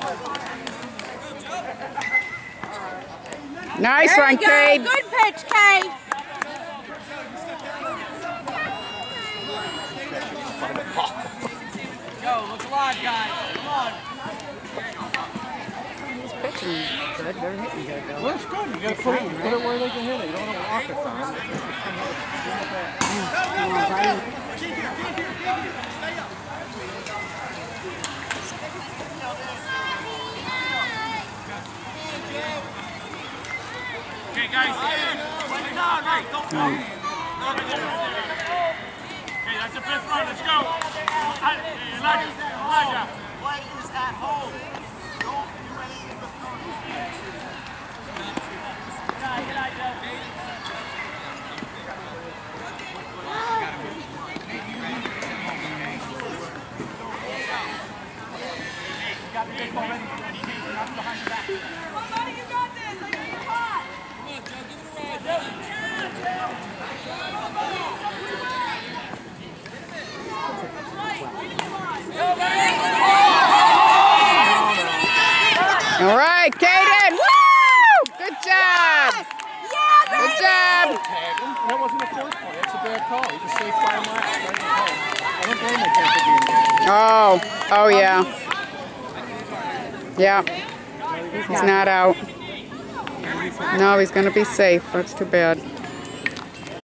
Nice one, Cade. Good pitch, Cade. Go, look alive, guys. Come on. He's pitching good. They're hitting good, though. Well, it's good. You got to put it where they can hit it. You don't want to walk it on. Okay, guys, don't move. Okay, that's the fifth run. Let's go. Elijah. Play is at home. Don't do anything but Got the big ball ready. Not behind your back. Somebody, you got this. I got the pot. Come on, Joe. Give it a ride. All right, Caden. Woo! Good job. Yeah, Good job. Tag him. That wasn't a force play. That's a bad call. He just saved 5 laps. I don't blame him for being there. Oh, yeah. Yeah. He's not out. No, he's going to be safe. That's too bad.